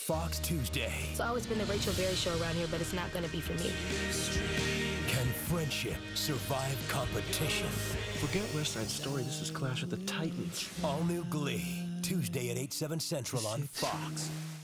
Fox Tuesday. It's always been the Rachel Berry show around here, but it's not going to be for me. Can friendship survive competition? Forget West Side Story. This is Clash of the Titans. All new Glee, Tuesday at 8/7 Central on Fox.